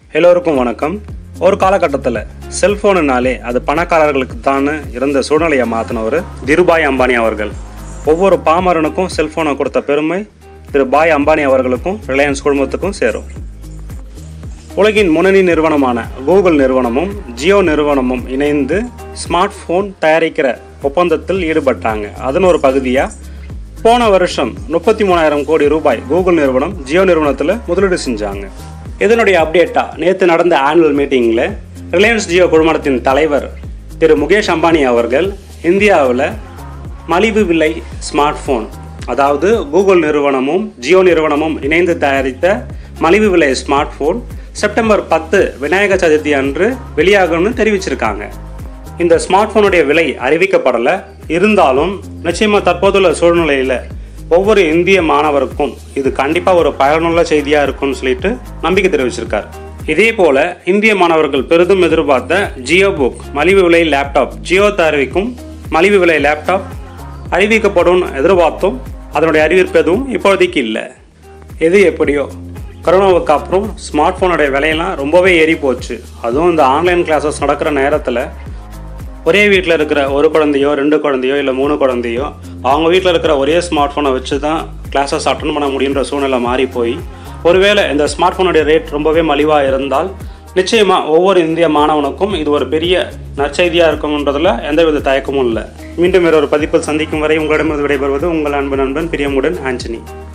எல்லோருக்கும் வணக்கம். ஒரு காலகட்டத்தில் செல்ஃபோனுனாலே அது பணக்காரர்களுக்கு தான் இருந்த சூழ்நிலையை மாற்றினவர் திருபாய் அம்பானி அவர்கள். ஒவ்வொரு பாமரனுக்கும் செல்ஃபோனை கொடுத்த பெருமை திரு பாய் அம்பானி அவர்களுக்கும் ரிலையன்ஸ் குழுமத்துக்கும் சேரும். உலகின் முன்னணி நிறுவனமான கூகுள் நிறுவனமும் ஜியோ நிறுவனமும் இணைந்து ஸ்மார்ட் ஃபோன் தயாரிக்கிற ஒப்பந்தத்தில் ஈடுபட்டாங்க. அதன் ஒரு பகுதியாக போன வருஷம் 33,000 கோடி ரூபாய் கூகுள் நிறுவனம் ஜியோ நிறுவனத்தில் முதலீடு செஞ்சாங்க. இதனுடைய அப்டேட்டாக நேற்று நடந்த ஆனுவல் மீட்டிங்கில் ரிலையன்ஸ் ஜியோ குழுமத்தின் தலைவர் திரு முகேஷ் அம்பானி அவர்கள் இந்தியாவில் மலிவு விலை ஸ்மார்ட் ஃபோன், அதாவது கூகுள் நிறுவனமும் ஜியோ நிறுவனமும் இணைந்து தயாரித்த மலிவு விலை smart phone September 10 Vinayagar Chaturthi அன்று வெளியாகும்னு தெரிவிச்சிருக்காங்க. இந்த ஸ்மார்ட் ஃபோனுடைய விலை அறிவிக்கப்படலை, இருந்தாலும் நிச்சயமாக தற்போதுள்ள சூழ்நிலையில் ஒவ்வொரு இந்திய மாணவருக்கும் இது கண்டிப்பாக ஒரு பயனுள்ள செய்தியாக இருக்கும்னு சொல்லிட்டு நம்பிக்கை தெரிவிச்சிருக்கார். இதே போல் இந்திய மாணவர்கள் பெரிதும் எதிர்பார்த்த ஜியோ புக் மலிவு விலை லேப்டாப், ஜியோ தயாரிக்கும் மலிவு விலை லேப்டாப் அறிவிக்கப்படும் எதிர்பார்த்தோம். அதனுடைய அறிவிப்பு எதுவும் இப்போதைக்கு இல்லை. எது எப்படியோ கொரோனாவுக்கு அப்புறம் ஸ்மார்ட் ஃபோனுடைய விலையெல்லாம் ரொம்பவே ஏறி போச்சு. அதுவும் இந்த ஆன்லைன் கிளாஸஸ் நடக்கிற நேரத்தில் ஒரே வீட்டில் இருக்கிற ஒரு குழந்தையோ 2 குழந்தையோ இல்லை 3 குழந்தையோ அவங்க வீட்டில் இருக்கிற ஒரே ஸ்மார்ட் ஃபோனை வச்சு தான் கிளாஸஸ் அட்டன் பண்ண முடியுன்ற சூழ்நிலை மாறி போய், ஒருவேளை இந்த ஸ்மார்ட் ஃபோனுடைய ரேட் ரொம்பவே மலிவாக இருந்தால் நிச்சயமாக ஒவ்வொரு இந்திய மாணவனுக்கும் இது ஒரு பெரிய நற்செய்தியாக இருக்கும்ன்றதில் எந்தவித தயக்கமும் இல்லை. மீண்டும் வேறு ஒரு பதிப்பில் சந்திக்கும் வரை உங்களிடமிருந்து விடைபெறுவது உங்கள் அன்பு நண்பன் பிரியமுடன் ஆண்டனி.